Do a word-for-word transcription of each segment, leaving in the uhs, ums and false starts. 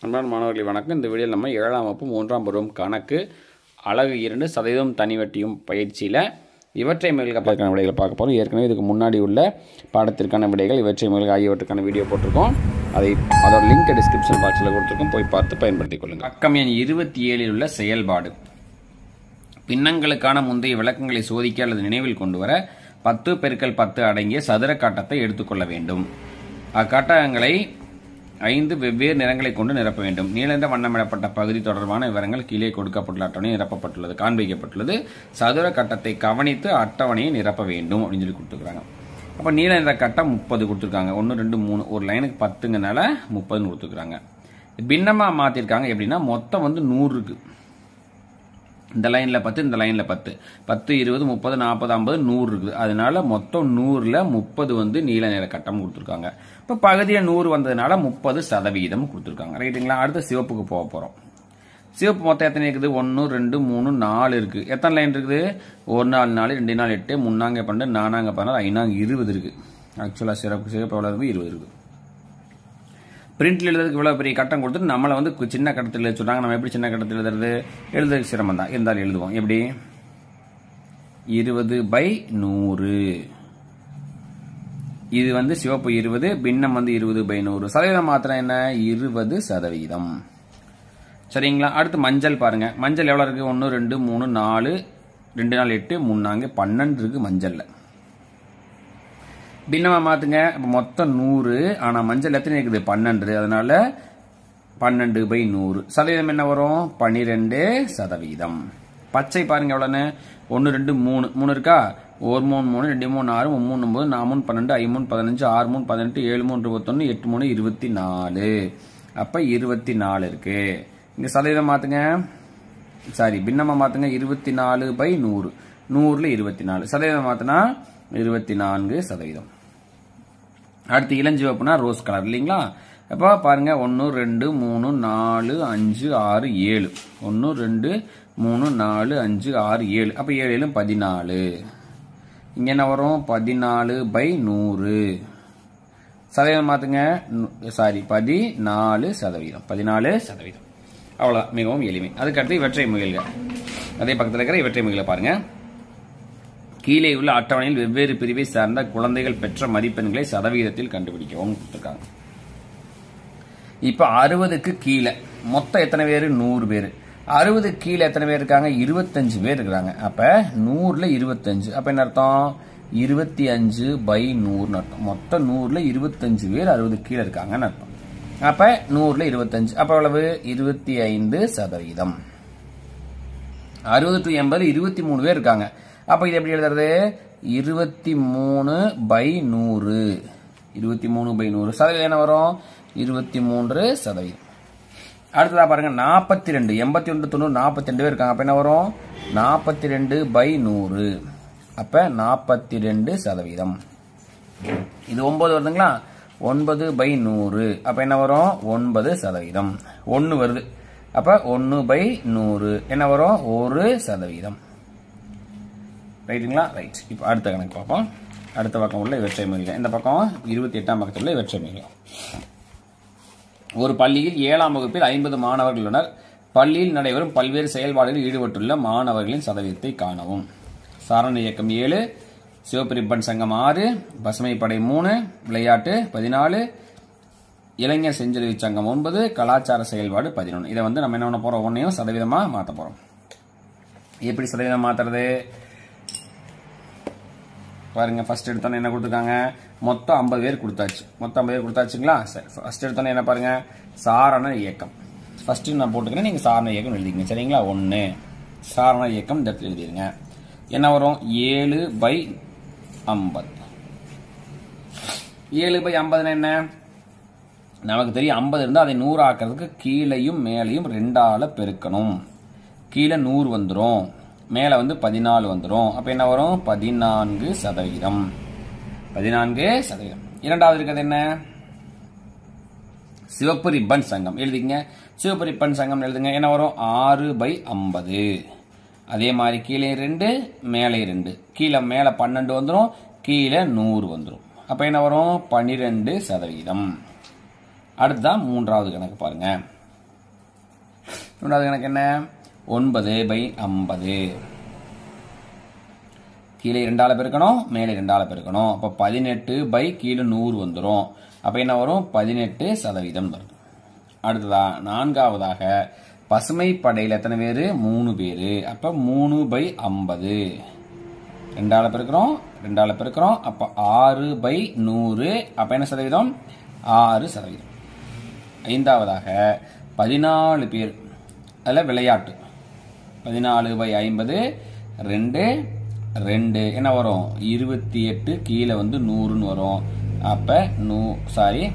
அன்பான மாணவர்களே வணக்கம். இந்த வீடியோவில் நம்ம ஏழாம் வகுப்பு மூன்றாம் பருவம் கணக்கு அலகு இரண்டு சதவீதம் தனிவட்டியும் பயிற்சியில் இவற்றை மேல்கான விடைகளை பார்க்க போகிறோம். ஏற்கனவே இதுக்கு முன்னாடி உள்ள பாடத்திற்கான விடைகள் இவற்றை மேல்க ஆகியவற்றுக்கான வீடியோ போட்டிருக்கோம். அதை அதோட லிங்க் டிஸ்கிரிப்ஷன் பாக்ஸில் கொடுத்துருக்கோம், போய் பார்த்து பயன்படுத்திக் கொள்ளுங்கள். பக்கம் எண் இருபத்தி ஏழில் உள்ள செயல்பாடு பின்னங்களுக்கான முந்தைய விளக்கங்களை சோதிக்க அல்லது நினைவில் கொண்டு வர பத்து பெருக்கல் பத்து அடங்கிய சதுர காட்டத்தை எடுத்துக்கொள்ள வேண்டும். அக்காட்டங்களை ஐந்து வெவ்வேறு நிறங்களை கொண்டு நிரப்ப வேண்டும். நீளந்த வண்ணமிடப்பட்ட பகுதி தொடர்பான விவரங்கள் கீழே கொடுக்கப்பட்டுள்ள அட்டவணை நிரப்பப்பட்டுள்ளது காண்பிக்கப்பட்டுள்ளது. சதுர கட்டத்தை கவனித்து அட்டவணையை நிரப்ப வேண்டும் அப்படின்னு சொல்லி கொடுத்துருக்காங்க. அப்போ நீள நிற கட்டம் முப்பது கொடுத்துருக்காங்க. ஒன்று ரெண்டு மூணு ஒரு லைனுக்கு பத்துங்கனால முப்பதுன்னு கொடுத்துருக்காங்க. பின்னமாக மாற்றிருக்காங்க. எப்படின்னா மொத்தம் வந்து நூறு இருக்கு. இந்த லைனில் பத்து, இந்த லைனில் பத்து, பத்து இருபது முப்பது நாற்பது ஐம்பது நூறு இருக்குது. அதனால மொத்தம் நூறில் முப்பது வந்து நீல நிற கட்டம் கொடுத்துருக்காங்க. இப்போ பகுதியில் நூறு வந்ததுனால முப்பது சதவீதம் கொடுத்துருக்காங்க. ரைட்டுங்களா? அடுத்து சிவப்புக்கு போக போகிறோம். சிவப்பு மொத்தம் எத்தனை இருக்குது? ஒன்று ரெண்டு மூணு நாலு இருக்குது. எத்தனை லைன் இருக்குது? ஒரு நாலு நாலு ரெண்டு நாலு எட்டு முன்னாங்க பன்னெண்டு நானாங்க பதினாறு ஐநாங்க இருபது இருக்குது. ஆக்சுவலாக சிறப்பு சிவப்பு எவ்வளோ இருக்குது? இருபது இருக்குது. பிரிண்ட்ல எழுதுறதுக்கு இவ்வளோ பெரிய கட்டம் கொடுத்துட்டு நம்மளை வந்து சின்ன கட்டத்தில் எழுத சொல்றாங்க. நம்ம எப்படி சின்ன கட்டத்தில் எழுதுறது? எழுதுறதுக்கு சிரமம் தான், இருந்தாலும் எழுதுவோம். எப்படி? இருபது பை நூறு. இது வந்து சிவப்பு இருபது, பின்னம் வந்து இருபது பை நூறு. சதவீதம் மாத்திரம் என்ன? இருபது சதவீதம். சரிங்களா? அடுத்து மஞ்சள் பாருங்க. மஞ்சள் எவ்வளோ இருக்கு? ஒன்று ரெண்டு மூணு நாலு ரெண்டு நாலு எட்டு முன்னாங்க பன்னெண்டு இருக்கு மஞ்சள்ல. பின்னமா மாத்துங்க. மொத்தம் நூறு, ஆனா மஞ்சள் எத்தனை இருக்குது? பன்னெண்டு. அதனால பன்னெண்டு பை நூறு. சதவீதம் என்ன வரும்? பன்னிரெண்டு சதவீதம். பச்சை பாருங்க எவ்வளோன்னு? ஒன்று ரெண்டு மூணு மூணு இருக்கா? ஒரு மூணு மூணு ரெண்டு மூணு ஆறு மூணு ஒன்பது நாலு மூணு பன்னெண்டு ஐ மூணு பதினஞ்சு ஆறு மூணு பதினெட்டு ஏழு மூணு இருபத்தொன்னு எட்டு மூணு இருபத்தி நாலு. அப்ப இருபத்தி நாலு இருக்கு. இங்க சதவீதம் மாத்துங்க. சாரி, பின்னமா மாத்துங்க. இருபத்தி நாலு பை நூறு. நூறுல இருபத்தி நாலு. சதவீதம் மாத்தினா இருபத்தி நான்கு சதவீதம். அடுத்து இளஞ்சிவப்புனா ரோஸ் கலர் இல்லைங்களா? அப்போ பாருங்க ஒன்று ரெண்டு மூணு நாலு அஞ்சு ஆறு ஏழு. ஒன்று ரெண்டு மூணு நாலு அஞ்சு ஆறு ஏழு. அப்போ ஏழு ஏழு பதினாலு. இங்க என்ன வரும்? பதினாலு பை நூறு. சதவீதம் மாத்துங்க. சாரி, பதினாலு சதவீதம். பதினாலு சதவீதம். அவ்வளோதான், மிகவும் எளிமை. அதுக்கடுத்து இவற்றை முயல்கள். அதே பக்கத்தில் இருக்கிற இவற்றை முயல்களை பாருங்க. கீழே உள்ள அட்டவணையில் வெவ்வேறு பிரிவை சார்ந்த குழந்தைகள் பெற்ற மதிப்பெண்களை சதவீதத்தில் கண்டுபிடிக்கவும் கொடுத்துருக்காங்க. இப்ப அறுபதுக்கு கீழே மொத்தம் எத்தனை பேர்? நூறு பேர். அறுபது கீழே எத்தனை பேர் இருக்காங்க? இருபத்தஞ்சு பேர் இருக்கிறாங்க. அப்ப நூறுல இருபத்தஞ்சு. அப்ப என்ன அர்த்தம்? இருபத்தி அஞ்சு பை நூறுன்னு அர்த்தம். மொத்தம் நூறுல இருபத்தஞ்சு பேர் அறுபது கீழே இருக்காங்கன்னு அர்த்தம். அப்ப நூறுல இருபத்தஞ்சு. அப்ப எவ்வளவு? இருபத்தி ஐந்து சதவீதம். அறுபது டு எண்பது இருபத்தி மூணு பேர் இருக்காங்க. அப்ப இது எப்படி எழுதுறது? இருபத்தி மூணு பை நூறு. இருபத்தி மூணு பை நூறு. சதவீதம் என்ன வரும்? இருபத்தி மூன்று சதவீதம். அடுத்ததா பாருங்க, நாற்பத்தி ரெண்டு எண்பத்தி ஒன்று தொண்ணூறு நாற்பத்தி ரெண்டு பேர் இருக்காங்க. அப்ப என்ன வரும்? நாற்பத்தி ரெண்டு பை நூறு. அப்ப நாற்பத்தி ரெண்டு சதவீதம். இது ஒன்பது வருதுங்களா? ஒன்பது பை நூறு. அப்ப என்ன வரும்? ஒன்பது சதவீதம். ஒன்னு வருது. அப்ப ஒன்னு பை நூறு என்ன வரும்? ஒரு சதவீதம். ரைட்டுங்களா? ரைட். இப்போ அடுத்த கணக்கு பார்ப்போம். அடுத்த பக்கம் உள்ள இவற்றை முயல்கள். இந்த பக்கம் இருபத்தி எட்டாம் பக்கத்தில் உள்ள இவற்றை முயல்கள். ஒரு பள்ளியில் ஏழாம் வகுப்பில் ஐம்பது மாணவர்கள் உள்ளனர். பள்ளியில் நடைபெறும் பல்வேறு செயல்பாடுகளில் ஈடுபட்டுள்ள மாணவர்களின் சதவீதத்தை காணவும். சாரண இயக்கம் ஏழு, சிவப்பு ரிப்பன் சங்கம் ஆறு, பசுமை படை மூணு, விளையாட்டு பதினாலு, இளைஞர் செஞ்சிலுவை சங்கம் ஒன்பது, கலாச்சார செயல்பாடு பதினொன்று. இதை வந்து நம்ம என்ன பண்ண போறோம்? ஒன்னையும் சதவீதமா மாற்ற போறோம். எப்படி சதவீதம் மாத்துறது? பாருங்க, ஃபர்ஸ்ட் எடுத்தோன்னே என்ன கொடுத்துருக்காங்க? மொத்தம் ஐம்பது பேர் கொடுத்தாச்சு. மொத்தம் ஐம்பது பேர் கொடுத்தாச்சுங்களா? சரி, ஃபர்ஸ்ட் எடுத்தோன்னே என்ன பாருங்க? சாரண இயக்கம். ஃபர்ஸ்ட் நான் போட்டுக்கிறேன், நீங்க சாரண இயக்கம் எழுதிங்க. சரிங்களா? ஒன்னு சாரண இயக்கம் இந்த இடத்துல எழுதிருங்க. என்ன வரும்? ஏழு பை ஐம்பது. ஏழு பை ஐம்பதுன்னா என்ன? நமக்கு தெரியும் ஐம்பது இருந்தால் அதை நூறு ஆக்கிறதுக்கு கீழையும் மேலையும் ரெண்டால பெருக்கணும். கீழே நூறு வந்துடும், மேல வந்து பதினாலு வந்துடும். அப்ப என்ன வரும்? பதினான்கு சதவீதம். பதினான்கு சதவீதம். இரண்டாவது இருக்கிறது என்ன? சிவப்பு ரிப்பன் சங்கம் எழுதிங்க. சிவப்பு ரிப்பன் சங்கம் எழுதுங்க. என்ன வரும்? ஆறு பை ஐம்பது. அதே மாதிரி கீழே ரெண்டு மேலே ரெண்டு. கீழே மேல பன்னெண்டு வந்துடும், கீழே நூறு வந்துடும். அப்ப என்ன வரும்? பன்னிரெண்டு சதவீதம். அடுத்ததான் மூன்றாவது கணக்கு பாருங்க. மூன்றாவது கணக்கு என்ன ஒன்பது பை ஐம்பது கீழே இரண்டால பெருக்கணும் மேலே இரண்டால பெருக்கணும் அப்ப பதினெட்டு பை கீழே நூறு வந்துடும் அப்ப என்ன வரும் பதினெட்டு சதவீதம் வருது அடுத்ததா நான்காவதாக பசுமை படையில் எத்தனை பேரு மூணு பேரு அப்ப மூணு பை ஐம்பது ரெண்டால பெருக்கிறோம் ரெண்டால பெருக்கிறோம் அப்ப ஆறு பை நூறு அப்ப என்ன சதவீதம் ஆறு சதவீதம் ஐந்தாவதாக பதினாலு பேர் அதில் விளையாட்டு பதினாலு பை ஐம்பது ரெண்டு ரெண்டு என்ன வரும் இருபத்தி எட்டு கீழே வந்து நூறுன்னு வரும் அப்ப நூ சாரி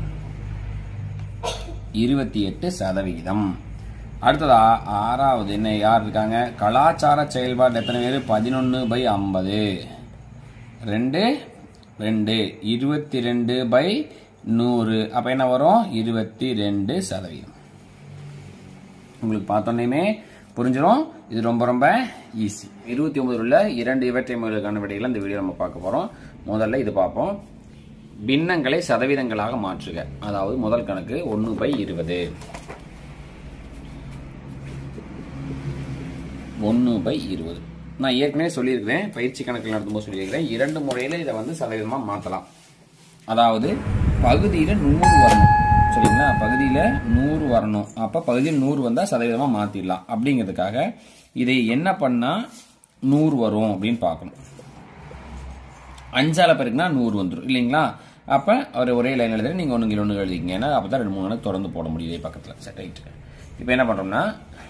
இருபத்தி எட்டு சதவிகிதம் அடுத்ததா ஆறாவது என்ன யார் இருக்காங்க கலாச்சார செயல்பாடு எத்தனை பேர் பதினொன்று பை ஐம்பது ரெண்டு ரெண்டு இருபத்தி ரெண்டு பை நூறு அப்ப என்ன வரும் இருபத்தி ரெண்டு சதவீதம் உங்களுக்கு பார்த்தோன்னே புரிஞ்சிடும் இது ரொம்ப ரொம்ப ஈஸி இருபத்தி ஒன்பது உள்ள இரண்டு இவற்றை முறைகளுக்கான விடைகளை இந்த வீடியோ நம்ம பார்க்க போறோம் முதல்ல இது பார்ப்போம் பின்னங்களை சதவீதங்களாக மாற்றுக அதாவது முதல் கணக்கு ஒன்று பை இருபது ஒன்று பை இருபது நான் ஏற்கனவே சொல்லியிருக்கிறேன் பயிற்சி கணக்கில் நடத்தும்போது சொல்லியிருக்கிறேன் இரண்டு முறையில் இதை வந்து சதவீதமாக மாற்றலாம் அதாவது பகுதியில் நூறு வரணும் சரிங்களா பகுதியில் நூறு வரணும் அப்போ பகுதியில் நூறு வந்தால் சதவீதமாக மாற்றிடலாம் அப்படிங்கிறதுக்காக இதை என்ன பண்ணால் நூறு வரும் அப்படின்னு பார்க்கணும் அஞ்சால பெருக்குனா நூறு வந்துடும் இல்லைங்களா அப்போ ஒரு ஒரே லைன் எழுதுறேன் நீங்கள் ஒன்று ஒன்று எழுதிக்கிங்க ஏன்னா அப்போ தான் ரெண்டு மூணு நாள் தொடர்ந்து போட முடியுது பக்கத்தில் சரி ரைட்டு இப்போ என்ன பண்ணுறோம்னா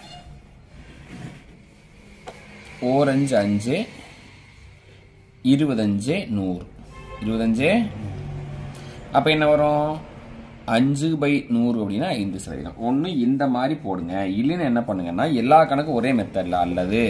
ஓரஞ்சு அஞ்சு இருபத்தஞ்சு நூறு இருபத்தஞ்சு அப்போ என்ன வரும் அஞ்சு பை நூறு அப்படின்னா ஐந்து சதவீதம் ஒன்று இந்த மாதிரி போடுங்க இல்லைன்னு என்ன பண்ணுங்கன்னா எல்லா கணக்கும் ஒரே மெத்தடில் அல்லது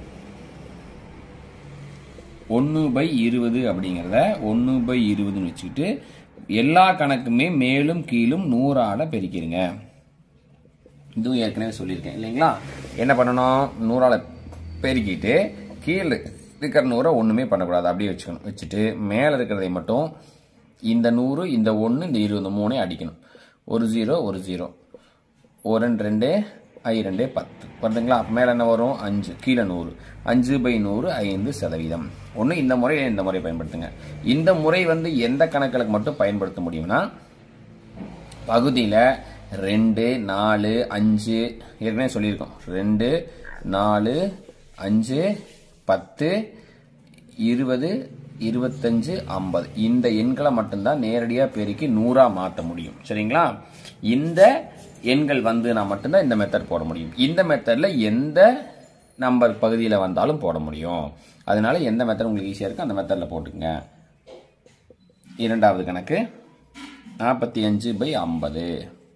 ஒன்று பை இருபது அப்படிங்கிறத ஒன்று பை இருபதுன்னு வச்சுக்கிட்டு எல்லா கணக்குமே மேலும் கீழும் நூறால பெருக்கிடுங்க இதுவும் ஏற்கனவே சொல்லியிருக்கேன் இல்லைங்களா என்ன பண்ணணும் நூறால பெருக்கிட்டு கீழே இருக்கிற நூறை ஒன்றுமே பண்ணக்கூடாது அப்படியே வச்சுக்கணும் வச்சுட்டு மேலே இருக்கிறதை மட்டும் இந்த நூறு இந்த ஒன்று இந்த இருபது மூணே அடிக்கணும் ஒரு ஜீரோ ஒரு ஜீரோ ஒரு ரெண்டு ரெண்டு ஐ ரெண்டு பத்து வருதுங்களா அப்போ மேலே என்ன வரும் அஞ்சு கீழே நூறு அஞ்சு பை நூறு ஐந்து சதவீதம் ஒன்று இந்த முறை இந்த முறை பயன்படுத்துங்க இந்த முறை வந்து எந்த கணக்குகளுக்கு மட்டும் பயன்படுத்த முடியும்னா பகுதியில் ரெண்டு நாலு அஞ்சு ஏற்கனவே சொல்லியிருக்கோம் ரெண்டு நாலு அஞ்சு பத்து இருபது இருபத்தஞ்சு ஐம்பது இந்த எண்களை மட்டும்தான் நேரடியாக பெருக்கி நூறா மாற்ற முடியும் சரிங்களா இந்த எண்கள் வந்து நான் மட்டும்தான் இந்த மெத்தட் போட முடியும் இந்த மெத்தட்ல எந்த நம்பர் பகுதியில் வந்தாலும் போட முடியும் அதனால எந்த மெத்தட் உங்களுக்கு ஈஸியாக இருக்கு அந்த மெத்தட்ல போட்டுங்க இரண்டாவது கணக்கு நாற்பத்தி அஞ்சு பை ஐம்பது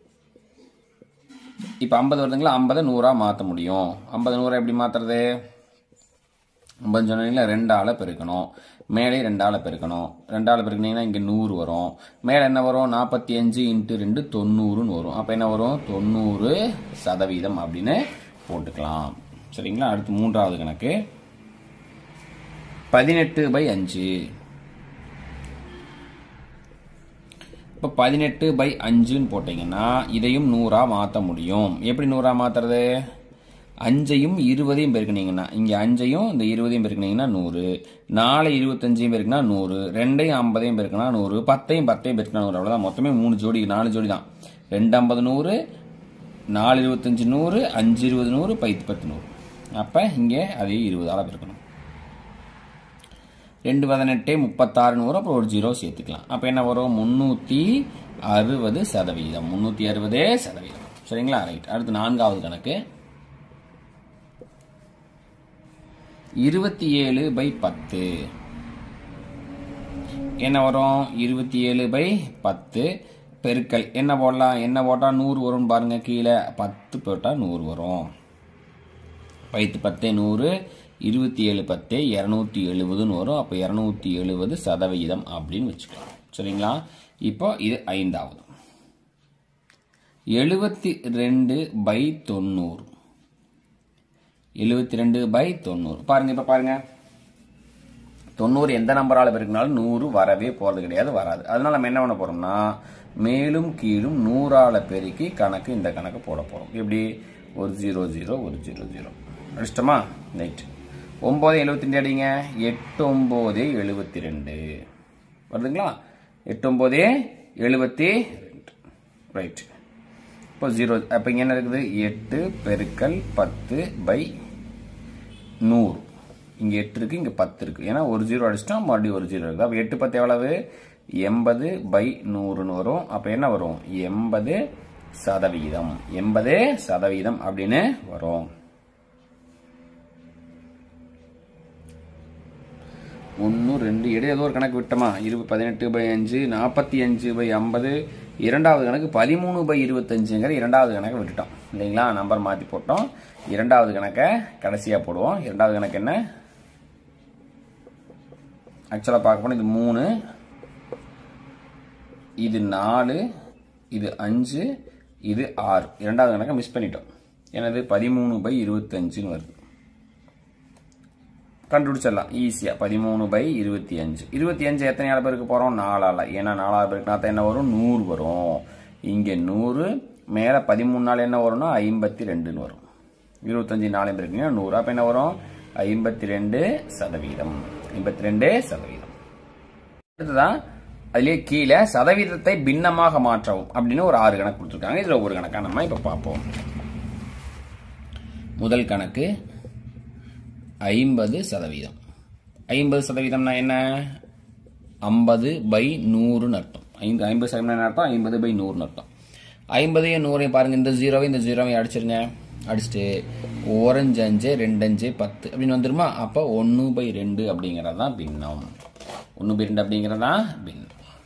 இப்போ ஐம்பது வருதுங்களா ஐம்பதை நூறா மாற்ற முடியும் ஐம்பது நூறா எப்படி மாற்றுறது ஐம்பது சொன்னீங்களா ரெண்டால பெருக்கணும் மேலே ரெண்டால பெருக்கணும் ரெண்டால பெருக்கினீங்கன்னா இங்கே நூறு வரும் மேலே என்ன வரும் நாற்பத்தி அஞ்சு இன்ட்டு ரெண்டு தொண்ணூறுன்னு வரும் அப்போ என்ன வரும் தொண்ணூறு சதவீதம் அப்படின்னு போட்டுக்கலாம் சரிங்களா அடுத்து மூன்றாவது கணக்கு பதினெட்டு பை அஞ்சு இப்போ பதினெட்டு பை அஞ்சுன்னு போட்டிங்கன்னா இதையும் நூறா மாற்ற முடியும் எப்படி நூறா மாற்றுறது அஞ்சையும் இருபதையும் பெருக்கினீங்கன்னா இங்கே அஞ்சையும் இந்த இருபதையும் பெருக்கினீங்கன்னா நூறு நாலு இருபத்தஞ்சையும் பெருக்கினா நூறு ரெண்டையும் ஐம்பதையும் பெருக்கினா நூறு பத்தையும் பத்தையும் பெருக்கினா நூறு அவ்வளோதான் மொத்தமே மூணு ஜோடி நாலு ஜோடி தான் ரெண்டு ஐம்பது நூறு நாலு இருபத்தஞ்சு நூறு அஞ்சு இருபது நூறு பத்து பத்து நூறு அப்போ இங்கே அதே இருபதால பெருக்கணும் ரெண்டு பதினெட்டு முப்பத்தாறு நூறு அப்புறம் ஒரு ஜீரோ சேர்த்துக்கலாம் அப்போ என்ன வரும் முந்நூற்றி அறுபது சதவீதம் முந்நூற்றி அறுபது சதவீதம் சரிங்களா ரைட் அடுத்து நான்காவது கணக்கு இருபத்தி ஏழு பை பத்து என்ன வரும் இருபத்தி ஏழு பை பத்து பெருக்கல் என்ன போடலாம் என்ன போட்டால் நூறு வரும் பாருங்க கீழே பத்து போட்டால் நூறு வரும் பத்து பத்து நூறு இருபத்தி ஏழு பத்து இரநூத்தி எழுபதுன்னு வரும் அப்போ இரநூத்தி எழுபது சதவீதம் அப்படின்னு வச்சுக்கலாம் சரிங்களா இப்போ இது ஐந்தாவது எழுபத்தி ரெண்டு பை தொண்ணூறு எழுபத்தி ரெண்டு பை தொண்ணூறு பாருங்க இப்ப பாருங்க தொண்ணூறு எந்த நம்பரால பெருக்கினாலும் நூறு வரவே போறது கிடையாது வராது அதனால நம்ம என்ன பண்ண போறோம்னா மேலும் கீழும் நூறால பெருக்கி கணக்கு இந்த கணக்கு போட போறோம் எப்படி ஒரு ஜீரோ ஜீரோ ஒரு ஜீரோ ஜீரோ அடிச்சிட்டோமா? ரைட். ஒம்பது எழுபத்தி ரெண்டு அடிங்க. எட்டு ஒம்பது எழுபத்தி ரெண்டு வருதுங்களா? எட்டு ஒம்பது எழுபத்தி ரெண்டு. ரைட். இப்போ ஜீரோ. அப்போ இங்கே என்ன இருக்குது? எட்டு பெருக்கல் பத்து பை நூறு. இங்கே எட்டு இருக்கு, இங்கே பத்து இருக்கு. ஏன்னா ஒரு ஜீரோ அடிச்சிட்டோம், மறுபடியும் ஒரு ஜீரோ இருக்குது. அப்போ எட்டு பத்து எவ்வளவு? எண்பது பை நூறுன்னு வரும். அப்போ என்ன வரும்? எண்பது சதவீதம். எண்பது சதவீதம் அப்படின்னு வரும். ஒன்று ரெண்டு எடு ஏதோ ஒரு கணக்கு விட்டோமா? இருபது பதினெட்டு பை அஞ்சு நாற்பத்தி அஞ்சு பை ஐம்பது. இரண்டாவது கணக்கு பதிமூணு பை இருபத்தஞ்சுங்கிற இரண்டாவது கணக்கை விட்டுட்டோம் இல்லைங்களா? நம்பர் மாற்றி போட்டோம். இரண்டாவது கணக்கை கடைசியாக போடுவோம். இரண்டாவது கணக்கு என்ன? ஆக்சுவலாக பார்க்க போனால் இது மூணு, இது நாலு, இது அஞ்சு, இது ஆறு. இரண்டாவது கணக்கை மிஸ் பண்ணிட்டோம். எனது பதிமூணு பை இருபத்தஞ்சுன்னு வருது. கண்டுபிடிச்சிடலாம் ஈஸியாக. பதிமூணு பை இருபத்தி அஞ்சு. இருபத்தி அஞ்சு எத்தனை பேருக்கு போகிறோம்? நாலால். ஏன்னா நாலாவது பேருக்கு நான் என்ன வரும்? நூறு வரும். இங்கே நூறு மேலே பதிமூணு நாள் என்ன வரும்னா ஐம்பத்தி ரெண்டுன்னு வரும். இருபத்தஞ்சு நாலு பேருக்குன்னா நூறு. அப்போ என்ன வரும்? ஐம்பத்தி ரெண்டு சதவீதம். ஐம்பத்தி ரெண்டு சதவீதம். அடுத்ததான் அதுலேயே கீழே சதவீதத்தை பின்னமாக மாற்றவும் அப்படின்னு ஒரு ஆறு கணக்கு கொடுத்துருக்காங்க. இதில் ஒரு கணக்காக நம்ம இப்போ பார்ப்போம். முதல் கணக்கு ஐம்பது சதவீதம். ஐம்பது சதவீதம்னா என்ன? ஐம்பது பை நூறுன்னு அர்த்தம். ஐந்து ஐம்பது சதவீதம் அர்த்தம் ஐம்பது பை நூறுன்னு அர்த்தம். ஐம்பதையும் நூறையும் பாருங்க. இந்த ஜீரோவை இந்த ஜீரோவை அடிச்சிருங்க. அடிச்சுட்டு ஓரஞ்சு அஞ்சு ரெண்டு அஞ்சு பத்து அப்படின்னு வந்துருமா? அப்போ ஒன்று பை ரெண்டு அப்படிங்கிறது தான் பின்னம். ஒன்று பை ரெண்டு அப்படிங்கிறது தான் பின்னம்.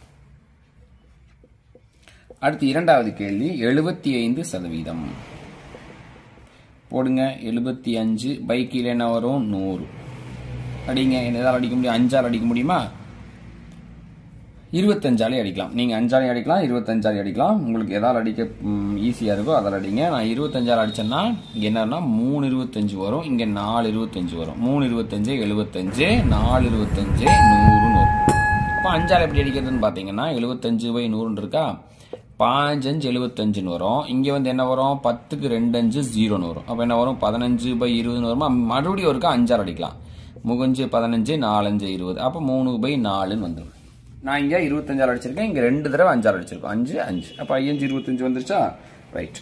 அடுத்து இரண்டாவது கேள்வி. எழுபத்தி ஐந்து சதவீதம் போடுங்க. எழுபத்தி அஞ்சு பை கீழே என்ன வரும்? நூறு. அடிங்க. எதால் அடிக்க முடியும்? அஞ்சால் அடிக்க முடியுமா? இருபத்தஞ்சாலே அடிக்கலாம். நீங்கள் அஞ்சாலே அடிக்கலாம், இருபத்தஞ்சாலே அடிக்கலாம். உங்களுக்கு எதால் அடிக்க ஈஸியாக இருக்கோ அதில் அடிங்க. நான் இருபத்தஞ்சால் அடித்தேன்னா இங்கே என்னன்னா மூணு இருபத்தஞ்சு வரும், இங்கே நாலு இருபத்தஞ்சு வரும். மூணு இருபத்தஞ்சு எழுபத்தஞ்சு, நாலு இருபத்தஞ்சு நூறுன்னு வரும். இப்போ அஞ்சால் எப்படி அடிக்கிறதுன்னு பார்த்தீங்கன்னா எழுபத்தஞ்சு பை நூறுன்னு இருக்கா? பாஞ்சஞ்சு எழுபத்தஞ்சுன்னு வரும். இங்கே வந்து என்ன வரும்? பத்துக்கு ரெண்டு அஞ்சு ஜீரோன்னு வரும். அப்போ என்ன வரும்? பதினஞ்சு பை இருபதுன்னு வருமா? மறுபடியும் ஒருக்கா அஞ்சால் அடிக்கலாம். முகஞ்சு பதினஞ்சு நாலஞ்சு இருபது. அப்போ மூணு பை நாலுன்னு வந்துடும். நான் இங்கே இருபத்தஞ்சால் அடிச்சிருக்கேன், இங்கே ரெண்டு தடவை அஞ்சால் அடிச்சிருக்கோம். அஞ்சு அஞ்சு. அப்போ ஐயஞ்சு இருபத்தஞ்சு வந்துருச்சா? ரைட்.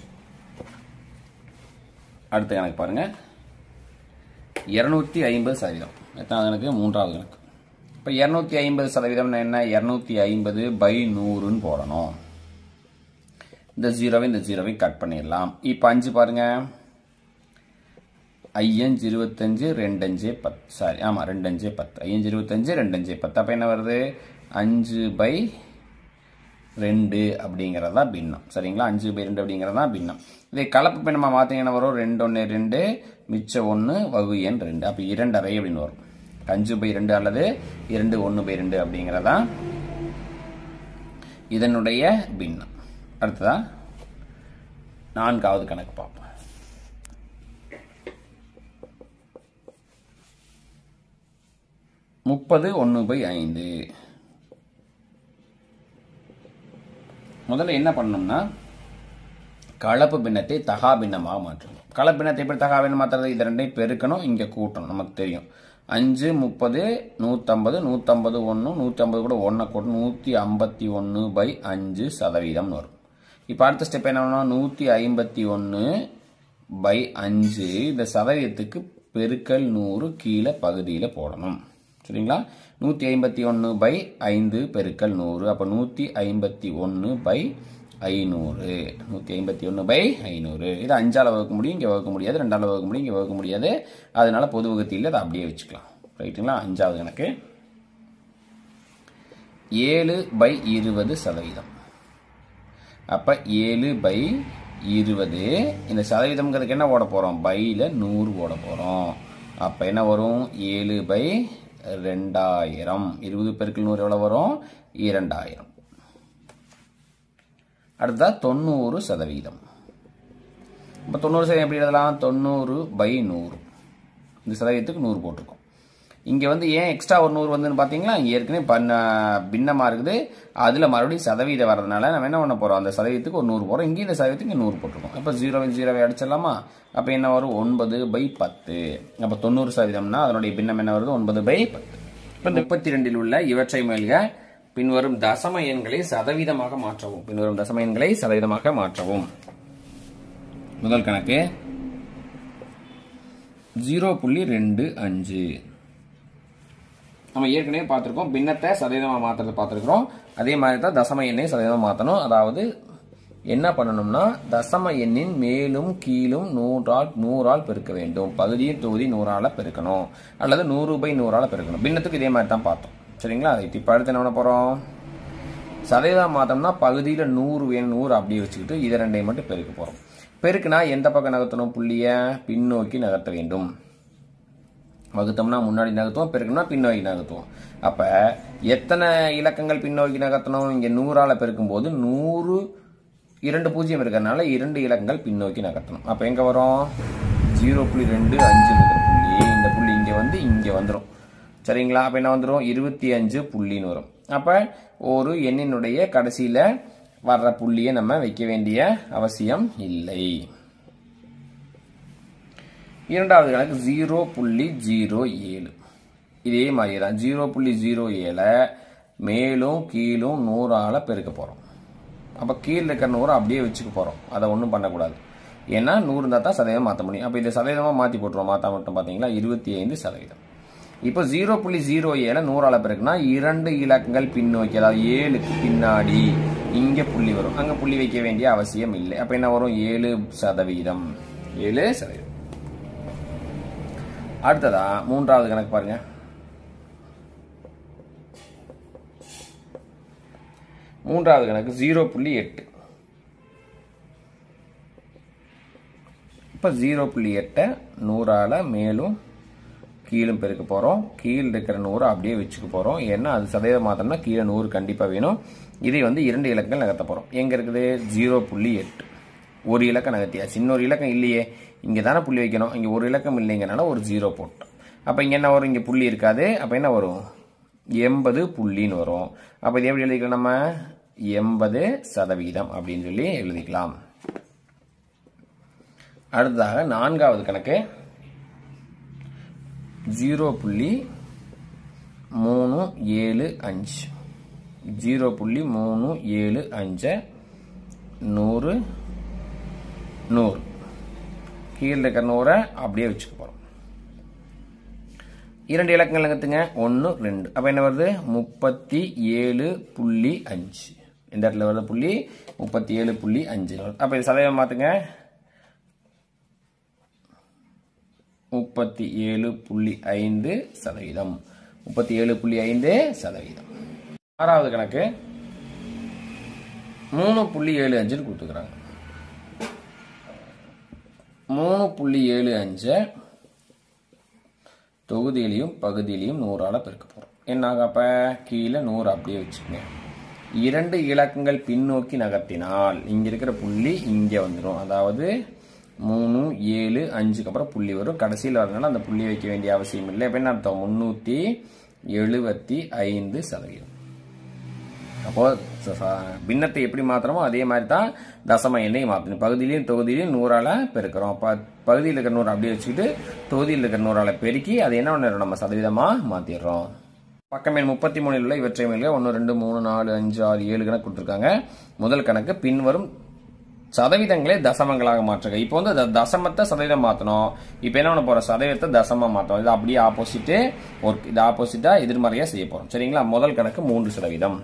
அடுத்த கணக்கு பாருங்க. இருநூத்தி ஐம்பது சதவீதம். எத்தனாவது கணக்கு? மூன்றாவது கணக்கு. இப்போ இருநூத்தி ஐம்பது சதவீதம் என்ன? இருநூத்தி ஐம்பது பை நூறுன்னு போடணும். இந்த ஜீரோவை இந்த ஜீரோவை கட் பண்ணிடலாம். இப்போ அஞ்சு பாருங்க. ஐயஞ்சு இருபத்தஞ்சு ரெண்டு அஞ்சு பத்து. சாரி, ஆமாம், ரெண்டு அஞ்சு பத்து. ஐயஞ்சு இருபத்தஞ்சு ரெண்டு அஞ்சு பத்து. அப்போ என்ன வருது? அஞ்சு பை ரெண்டு அப்படிங்கிறதா பின்னம். சரிங்களா? அஞ்சு பை ரெண்டு அப்படிங்கிறதா பின்னம். இதே கலப்பு பின்னமா மாற்றிங்கன்னா வரும் ரெண்டு ஒன்று ரெண்டு மிச்சம் ஒன்று வகு எண் ரெண்டு. அப்போ இரண்டரை அப்படின்னு வரும். அஞ்சு பை ரெண்டு அல்லது இரண்டு ஒன்று பை ரெண்டு அப்படிங்கிறதா இதனுடைய பின்னம். அடுத்ததா நான்காவது கணக்கு பார்ப்போம். முப்பது ஒன்று பை ஐந்து. முதல்ல என்ன பண்ணணும்னா கலப்பு பின்னத்தை தகா பின்னமாக மாற்றணும். கலப்பு பின்னத்தை எப்படி தகா பின்னம் மாற்றுறது? இது ரெண்டையும் பெருக்கணும், இங்கே கூட்டணும். நமக்கு தெரியும். அஞ்சு முப்பது நூற்றம்பது நூற்றம்பது ஒன்று நூற்றி ஐம்பது கூட ஒன்றை கூட்டணும். நூற்றி ஐம்பத்தி ஒன்று பை அஞ்சு சதவீதம்னு வரும். இப்போ அடுத்த ஸ்டெப் என்ன பண்ணணும்? நூற்றி ஐம்பத்தி ஒன்று பை அஞ்சு இந்த சதவீதத்துக்கு பெருக்கல் நூறு கீழே பகுதியில் போடணும். சரிங்களா? நூற்றி ஐம்பத்தி ஒன்று பை ஐந்து பெருக்கல் நூறு. அப்போ நூற்றி ஐம்பத்தி ஒன்று பை ஐநூறு. நூற்றி ஐம்பத்தி ஒன்று பை ஐநூறு. இது அஞ்சால் வகுக்க முடியும், இங்கே வகுக்க முடியாது. ரெண்டால் வகுக்க முடியும், இங்கே வகுக்க முடியாது. அதனால பொது வகுத்தியில் அதை அப்படியே வச்சுக்கலாம். ரைட்டுங்களா? அஞ்சாவது கணக்கு. ஏழு பை இருபது சதவீதம். அப்போ ஏழு பை இருபது. இந்த சதவீதம்ங்கிறதுக்கு என்ன ஓட போகிறோம்? பையில் நூறு ஓட போகிறோம். அப்போ என்ன வரும்? ஏழு பை ரெண்டாயிரம். இருபது பெருக்கல் நூறு எவ்வளோ வரும்? இரண்டாயிரம். அடுத்தா தொண்ணூறு சதவீதம். இப்போ தொண்ணூறு சதவீதம் எப்படி எழுதலாம்? தொண்ணூறு பை நூறு. இந்த சதவீதத்துக்கு நூறு போட்டிருக்கோம். இங்கே வந்து ஏன் எக்ஸ்ட்ரா ஒரு நூறு வந்துன்னு பார்த்தீங்களா, இங்கே ஏற்கனவே பண்ண பின்னமாக இருக்குது. அதில் மறுபடியும் சதவீதம் வரதுனால நம்ம என்ன பண்ண போகிறோம், அந்த சதவீதத்துக்கு ஒரு நூறு போகிறோம். இங்கே இந்த சதவீதத்துக்கு நூறு போட்டிருக்கோம். அப்போ ஜீரோவை ஜீரோவை அடிச்சிடலாமா? அப்போ என்ன வரும், ஒன்பது பை பத்து. அப்போ தொண்ணூறு சதவீதம்னா அதனுடைய பின்னம் என்ன வருது, ஒன்பது பை பத்து. இப்போ முப்பத்தி ரெண்டில் உள்ள இவற்றை மேல்க பின்வரும் தசம எண்களை சதவீதமாக மாற்றவும். பின்வரும் தசம எண்களை சதவீதமாக மாற்றவும். முதல் கணக்கு ஜீரோ புள்ளி ரெண்டு அஞ்சு. நம்ம ஏற்கனவே பார்த்துருக்கோம், பின்னத்தை சதவீதமாக மாற்றுறது பார்த்துருக்குறோம். அதே மாதிரி தான் தசம எண்ணை சதவீதமாக மாற்றணும். அதாவது என்ன பண்ணணும்னா, தசம எண்ணின் மேலும் கீழும் நூறால் நூறால் பெருக்க வேண்டும். பகுதியின் தொகுதி நூறால பெருக்கணும், அல்லது நூறு பை நூறால பெருக்கணும். பின்னத்துக்கு இதே மாதிரி தான் பார்த்தோம். சரிங்களா? அதை இப்போ அடுத்து என்ன பண்ண போகிறோம், சதவீதம் மாற்றோம்னா பகுதியில் நூறு வேணும், நூறு அப்படியே வச்சுக்கிட்டு இதை ரெண்டையும் மட்டும் பெருக்க போகிறோம். பெருக்குனா எந்த பக்கம் நகர்த்தணும், புள்ளியை பின்னோக்கி நகர்த்த வேண்டும். வகுத்தோம்னா முன்னாடி நகர்த்துவோம், பெருக்கணும்னா பின்னோக்கி நகர்த்துவோம். அப்போ எத்தனை இலக்கங்கள் பின்னோக்கி நகர்த்தணும், இங்கே நூறால் பெருக்கும்போது நூறு இரண்டு பூஜ்ஜியம் இருக்கிறதுனால இரண்டு இலக்கங்கள் பின்னோக்கி நகர்த்தணும். அப்போ எங்கே வரும், ஜீரோ புள்ளி ரெண்டு அஞ்சு இருக்கிற புள்ளி, இந்த புள்ளி இங்கே வந்து இங்கே வந்துடும். சரிங்களா? அப்போ என்ன வந்துடும், இருபத்தி அஞ்சு புள்ளின்னு வரும். அப்போ ஒரு எண்ணினுடைய கடைசியில் வர்ற புள்ளியை நம்ம வைக்க வேண்டிய அவசியம் இல்லை. இரண்டாவது கணக்கு ஜீரோ புள்ளி ஜீரோ ஏழு. இதே மாதிரி தான் ஜீரோ புள்ளி ஜீரோ ஏழை மேலும் கீழும் நூறால பெருக்க போகிறோம். அப்போ கீழே இருக்கிற நூறை அப்படியே வச்சுக்க போகிறோம், அதை ஒன்றும் பண்ணக்கூடாது. ஏன்னா நூறு இருந்தால் தான் சதவீதம் மாற்ற முடியும். அப்போ இதை சதவீதமாக மாற்றி போட்டுருவோம். மாற்ற மட்டும் பார்த்தீங்களா, இருபத்தி ஐந்து சதவீதம். இப்போ ஜீரோ புள்ளி ஜீரோ ஏழை நூறால பெருக்குனா இரண்டு இலக்கங்கள் பின்னோக்கி, அதாவது ஏழுக்கு பின்னாடி இங்கே புள்ளி வரும், அங்கே புள்ளி வைக்க வேண்டிய அவசியம் இல்லை. அப்போ என்ன வரும், ஏழு சதவீதம். ஏழு சதவீதம். அடுத்ததா மூன்றாவது கணக்கு பாருங்க. மூன்றாவது கணக்கு ஜீரோ புள்ளி எட்டு. இப்போ ஜீரோ புள்ளி எட்டை நூறால மேலும் கீழும் பெருக்க போகிறோம். கீழே இருக்கிற நூறு அப்படியே வச்சுக்க போகிறோம். ஏன்னா அது சதவீதம் மாத்திரம்னா கீழே நூறு கண்டிப்பாக வேணும். இதை வந்து இரண்டு இலக்கங்கள் நகர்த்த போகிறோம். எங்கே இருக்குது, ஜீரோ புள்ளி எட்டு. ஒரு இலக்கம் நகர்த்தியாச்சு, இன்னொரு இலக்கம் இல்லையே, இங்கே தானே புள்ளி வைக்கணும். இங்கே ஒரு இலக்கம் இல்லைங்கனால ஒரு ஜீரோ போட்டோம். அப்போ இங்கே என்ன வரும், இங்கே புள்ளி இருக்காது. அப்போ என்ன வரும், எண்பது புள்ளின்னு வரும். அப்போ இது எப்படி எழுதிக்கலாம், நம்ம எண்பது சதவீதம் அப்படின்னு சொல்லி எழுதிக்கலாம். அடுத்ததாக நான்காவது கணக்கு ஜீரோ புள்ளி மூணு ஏழு அஞ்சு. ஜீரோ புள்ளி மூணு ஏழு அஞ்சு நூறு நூறு கீழே இருக்கிற நூறை அப்படியே வச்சுக்க போகிறோம். இரண்டு இலக்கங்கள் நகர்த்துங்க, ஒன்று ரெண்டு. அப்போ என்ன வருது, முப்பத்தி ஏழு புள்ளி அஞ்சு. இந்த இடத்துல வருது புள்ளி முப்பத்தி ஏழு புள்ளி அஞ்சு. அப்போ இது சதவீதம் மாற்றுங்க, முப்பத்தி ஏழு புள்ளி ஐந்து சதவீதம். முப்பத்தி ஏழு புள்ளி ஐந்து சதவீதம். ஆறாவது கணக்கு மூணு புள்ளி ஏழு அஞ்சுன்னு கொடுத்துக்கிறாங்க. மூணு புள்ளி ஏழு அஞ்சு தொகுதியிலையும் பகுதியிலையும் நூறால பெருக்க போகிறோம். என்னாக, அப்போ கீழே நூறு அப்படியே வச்சுக்கோங்க. இரண்டு இலக்கங்கள் பின்னோக்கி நகர்த்தினால் இங்கே இருக்கிற புள்ளி இங்கே வந்துடும். அதாவது மூணு ஏழு அஞ்சுக்கு அப்புறம் புள்ளி வரும், கடைசியில் வரதுனால அந்த புள்ளி வைக்க வேண்டிய அவசியம் இல்லை. இப்போ என்ன அர்த்தம், முந்நூற்றி எழுபத்தி ஐந்து சதவீதம். அப்போ பின்னத்தை எப்படி மாத்திரமோ அதே மாதிரி தான் தசம எண்ணை மாற்றணும். பகுதியிலையும் தொகுதியிலையும் நூறால பெருக்கிறோம். பகுதியில் இருக்கிற நூறு அப்படியே வச்சுக்கிட்டு தொகுதியில் இருக்கிற நூறால பெருக்கி அதை என்ன ஒன்று நம்ம சதவீதமாக மாற்றிடுறோம். பக்கம் எண் முப்பத்தி மூணில் உள்ள இவற்றை மேலே ஒன்று ரெண்டு மூணு நாலு அஞ்சு ஆறு ஏழு கணக்கு கொடுத்துருக்காங்க. முதல் கணக்கு பின்வரும் சதவீதங்களே தசமங்களாக மாற்றுக. இப்போ வந்து தசமத்தை சதவீதம் மாற்றணும். இப்போ என்ன பண்ண போகிறோம், சதவீதத்தை தசமாக மாற்றணும். இது அப்படியே ஆப்போசிட்டு ஒர்க், இது ஆப்போசிட்டாக எதிர்மறையாக செய்ய போகிறோம். சரிங்களா? முதல் கணக்கு மூன்று சதவீதம்.